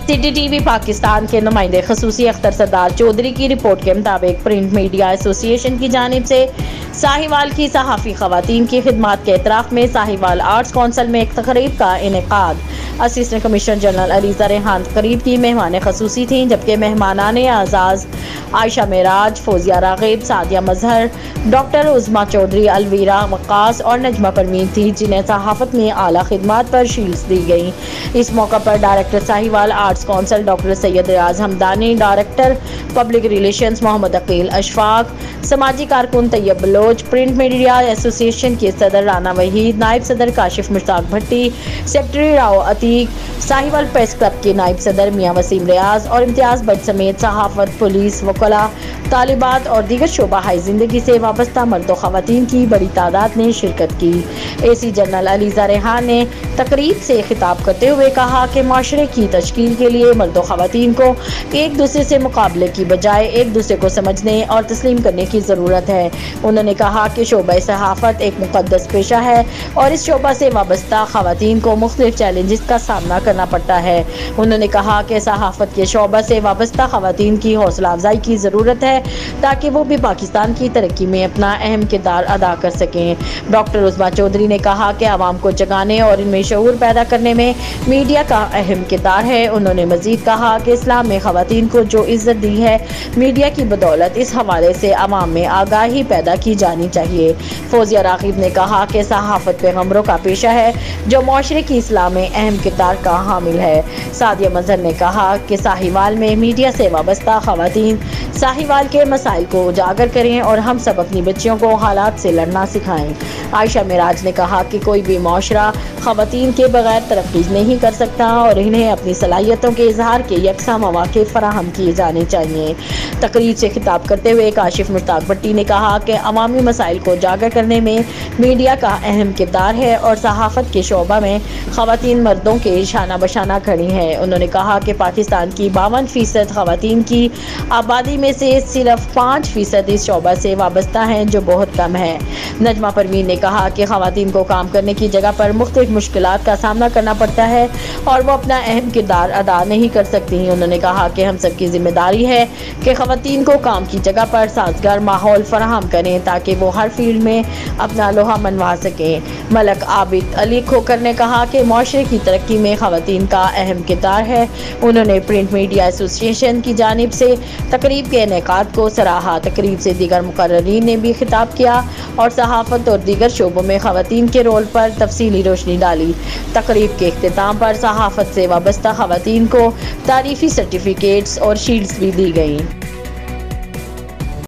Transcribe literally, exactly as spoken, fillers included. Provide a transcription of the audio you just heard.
City TV Pakistan के नुमाइंदे खसूसी अख्तर सरदार चौधरी की रिपोर्ट के मुताबिक प्रिंट मीडिया एसोसिएशन की जानिब से साहिवाल की सहाफ़ी ख़वातीन की खिदमात के एतराफ़ में साहिवाल आर्ट्स काउंसिल में एक तकरीब का इनेकाद। Assistant commissioner general Aliza Rehan तकरीब की मेहमान खसूसी थीं, जबकि मेहमानाने आज़ाज़ आयशा मेराज, फौजिया राग़िब, सादिया मजहर, डॉक्टर उज़मा चौधरी, अलवीरा वक्कास और नजमा परवीन थी, जिन्हें सहाफ़त में आला खिदमात पर शील्ड्स दी गई। इस मौका पर director Sahiwal arts council doctor Syed Riaz Hamdani, director public relations Mohammad Aqeel Ashfaq, समाजी कारकुन Tayyab Baloch, print media association के सदर राना वहीद, नायब सदर Kashif Mushtaq Bhatti, secretary Rao Ateeq, Sahiwal press club के नायब सदर मियां वसीम रियाज और इम्तियाज भट्ट समेत सहाफत, पुलिस, वकला, तालिबात और दीगर शोबा हाई जिंदगी से वाबस्ता मर्द ख़वातीन की बड़ी तादाद ने शिरकत की। A C general Aliza Rehan ने तकरीब से खिताब करते हुए कहा कि माशरे की तश्कील के लिए मर्द ख़वातीन को एक दूसरे से मुकाबले की बजाय एक दूसरे को समझने और तस्लीम करने की ज़रूरत है। उन्होंने कहा कि शोबा सहाफ़त एक मुक़द्दस पेशा है और इस शोबा से वाबस्ता ख़वातीन को मुख्तलिफ चैलेंजेस का सामना करना पड़ता है। उन्होंने कहा कि सहाफ़त के शोबा से वाबस्ता ख़वातीन की हौसला अफजाई की ज़रूरत है ताकि वो भी पाकिस्तान की तरक्की में अपना अहम किरदार अदा कर सकें। डॉक्टर उज़मा चौधरी ने कहा कि आवाम को जगाने और इनमें शऊर पैदा करने में मीडिया का अहम किरदार है। उन्होंने मज़ीद कहा कि इस्लाम में ख़वातीन को जो इज़्ज़त दी है, मीडिया की बदौलत इस हवाले से आवाम में आगाही पैदा की जानी चाहिए। फौजिया राग़िब ने कहा कि सहाफ़त पैगम्बरों का पेशा है जो माशरे की इस्लाह में अहम किरदार का हामिल है। सादिया मजहर ने कहा कि साहिवाल में मीडिया से वाबस्ता ख़वातीन साहिवाल के मसाइल को उजागर करें और हम सब अपनी बच्चियों को हालात से लड़ना सिखाएं। आयशा मेराज ने कहा कि कोई भी माशरा ख़वातीन के बगैर तरक्की नहीं कर सकता और इन्हें अपनी सलाहियतों के इजहार के यकसा मौके फराहम किए जाने चाहिए। तकरीर से खिताब करते हुए काशिफ मुश्ताक भट्टी ने कहा कि अवामी मसाइल को उजागर करने में मीडिया का अहम किरदार है और सहाफ़त के शोबा में ख़वातीन मर्दों के शाना बशाना खड़ी हैं। उन्होंने कहा कि पाकिस्तान की बावन फीसद ख़वातीन की आबादी में से सिर्फ पाँच फीसद इस शोबा से वाबस्ता हैं, जो बहुत कम है। नजमा परवीन ने कहा कि ख़वातीन को काम करने की जगह पर मुख्तलिफ मुश्किलात का सामना करना पड़ता है और वो अपना अहम किरदार अदा नहीं कर सकती। उन्होंने कहा कि हम सब की जिम्मेदारी है कि ख़वातीन को काम की जगह पर साजगार माहौल फराहम करें ताकि वो हर फील्ड में अपना लोहा मनवा सकें। मलक आबिद अली खोकर ने कहा कि माशरे की तरक्की में ख़वातीन का अहम किरदार है। उन्होंने प्रिंट मीडिया एसोसिएशन की जानिब से तकरीब के इनेकाद को सराहा। तकरीब से दीगर मुकर्ररीन ने भी खिताब किया और सहाफ़त और दीगर शोबों में ख़वातीन के रोल पर तफसीली रोशनी डाली। तकरीब के इख्तिताम पर सहाफ़त से वाबस्ता ख़वातीन को तारीफ़ी सर्टिफिकेट्स और शील्ड्स भी दी गईं।